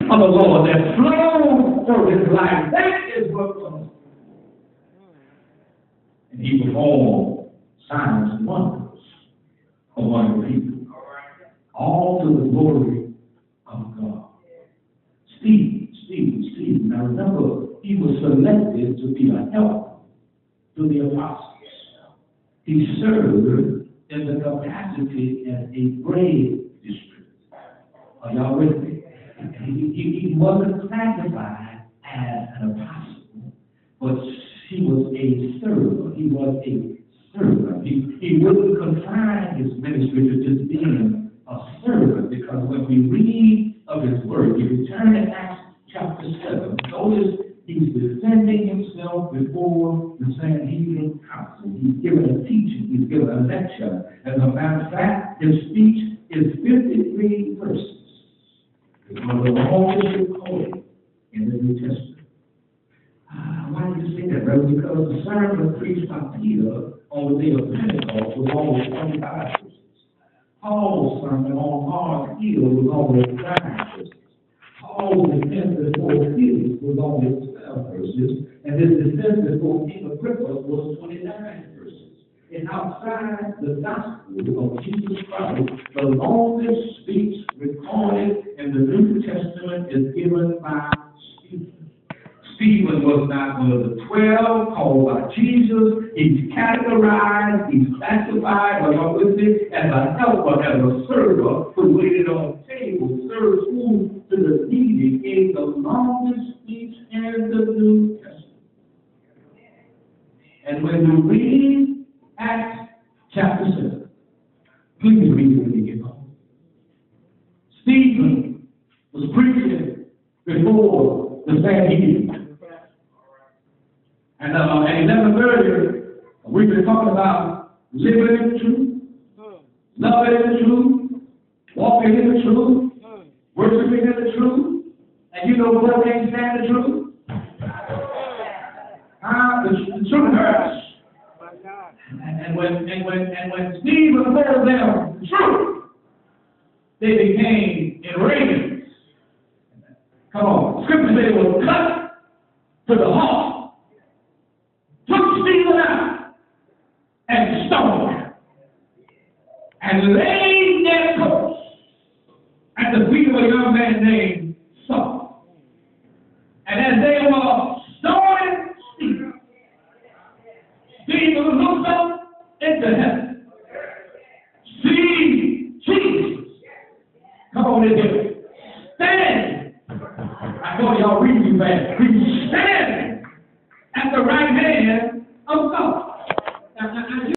of the Lord that flows through his life. That is what comes. And he performed signs and wonders among the people. All to the glory of God. Stephen. Now remember, he was selected to be a help to the apostles. He served in the capacity as a grave distributor. Are y'all with me? He wasn't classified as an apostle, but he was a server. He was a servant. He wouldn't confine his ministry to just being a servant, because when we read of his word, if you turn to Acts chapter 7, notice he's defending himself before the Sanhedrin council. He's given a teaching. He's given a lecture. As a matter of fact, his speech is 53 verses. It's one of the longest recorded in the New Testament. Why did you say that, brother? Because the sermon preached by Peter on the day of Pentecost was almost 25 verses. Paul's sermon on Mars Hill was only 9 verses. Paul's defense before Felix was only 12 verses, and his defense before King Agrippa was 29 verses. And outside the gospel of Jesus Christ, the longest speech recorded in the New Testament is given by Stephen. Stephen was not one of the 12 called by Jesus. He's categorized, he's classified, along with it, as a helper, as a server who waited on the table, served food to the needy, gave the longest speech in the New Testament. And when you read Acts chapter 7, please read it when you get home. Stephen was preaching before the Sanhedrin. And 11 earlier, we've been talking about living in the truth, loving in the truth, walking in the truth, worshiping in the truth. And you know what can't stand the truth? The truth hurts. And when Stephen told them the truth, they became enraged. Come on, Scripture said it was cut to the heart. Took Stephen out and stoned him and laid their coats at the feet of a young man named Saul. And as they were stoning Stephen, Stephen looked up into heaven. See Jesus. Come on in here. Stand. I know y'all read me fast. He's standing at the right hand of God.